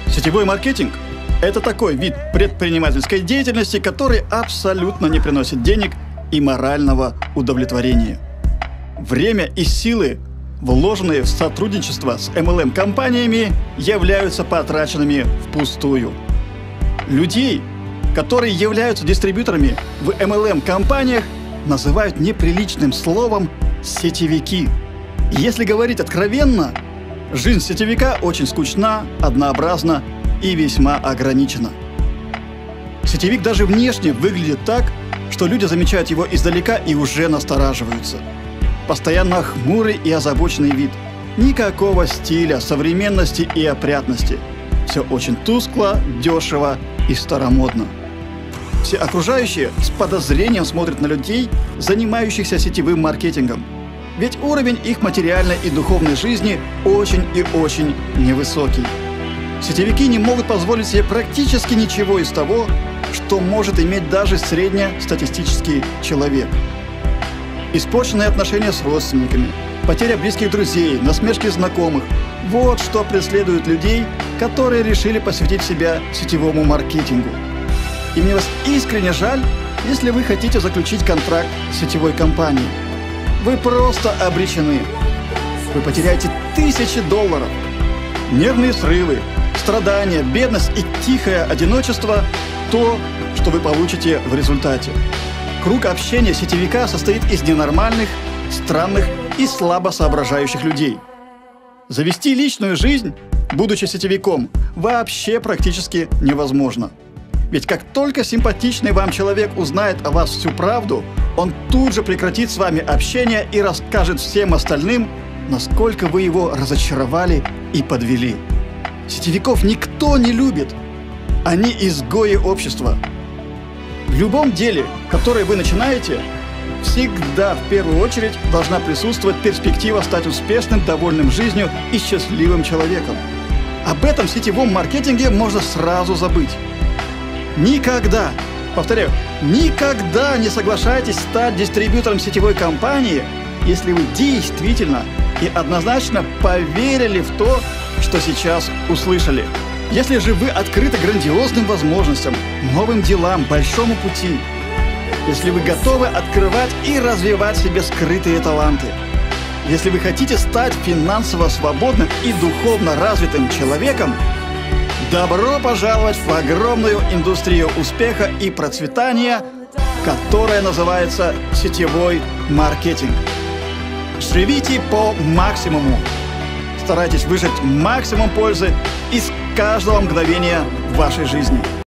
Сетевой маркетинг – это такой вид предпринимательской деятельности, который абсолютно не приносит денег и морального удовлетворения. Время и силы, вложенные в сотрудничество с MLM-компаниями, являются потраченными впустую. Людей, которые являются дистрибьюторами в MLM-компаниях, называют неприличным словом «сетевики». И если говорить откровенно, жизнь сетевика очень скучна, однообразна и весьма ограничена. Сетевик даже внешне выглядит так, что люди замечают его издалека и уже настораживаются. Постоянно хмурый и озабоченный вид. Никакого стиля, современности и опрятности. Все очень тускло, дешево и старомодно. Все окружающие с подозрением смотрят на людей, занимающихся сетевым маркетингом. Ведь уровень их материальной и духовной жизни очень и очень невысокий. Сетевики не могут позволить себе практически ничего из того, что может иметь даже среднестатистический человек. Испорченные отношения с родственниками, потеря близких друзей, насмешки знакомых – вот что преследует людей, которые решили посвятить себя сетевому маркетингу. И мне вас искренне жаль, если вы хотите заключить контракт с сетевой компанией. Вы просто обречены. Вы потеряете тысячи долларов. Нервные срывы, страдания, бедность и тихое одиночество – то, что вы получите в результате. Круг общения сетевика состоит из ненормальных, странных и слабо соображающих людей. Завести личную жизнь, будучи сетевиком, вообще практически невозможно. Ведь как только симпатичный вам человек узнает о вас всю правду, он тут же прекратит с вами общение и расскажет всем остальным, насколько вы его разочаровали и подвели. Сетевиков никто не любит. Они изгои общества. В любом деле, которое вы начинаете, всегда в первую очередь должна присутствовать перспектива стать успешным, довольным жизнью и счастливым человеком. Об этом в сетевом маркетинге можно сразу забыть. Никогда, повторяю, никогда не соглашайтесь стать дистрибьютором сетевой компании, если вы действительно и однозначно поверили в то, что сейчас услышали. Если же вы открыты грандиозным возможностям, новым делам, большому пути, если вы готовы открывать и развивать в себе скрытые таланты, если вы хотите стать финансово свободным и духовно развитым человеком, добро пожаловать в огромную индустрию успеха и процветания, которая называется сетевой маркетинг. Живите по максимуму. Старайтесь выжать максимум пользы из каждого мгновения в вашей жизни.